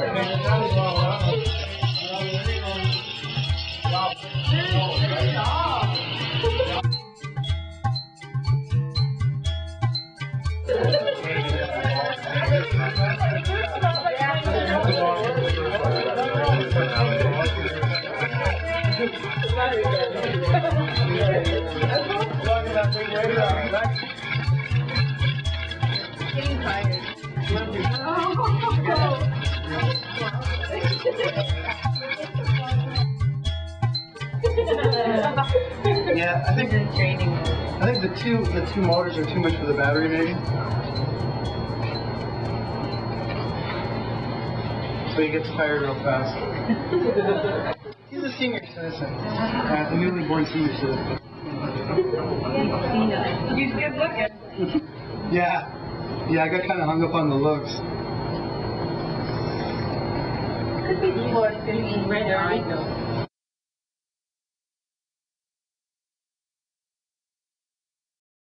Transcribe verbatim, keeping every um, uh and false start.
Yeah, I think training. I think the two the two motors are too much for the battery, maybe. So he gets tired real fast. He's a senior citizen, uh, a newly born senior citizen. He's good looking. Yeah, yeah, I got kind of hung up on the looks. Could be for fifteen red or I know.